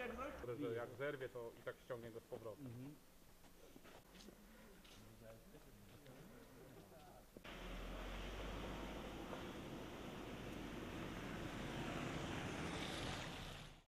że jak zerwie, to i tak ściągnie go z powrotem.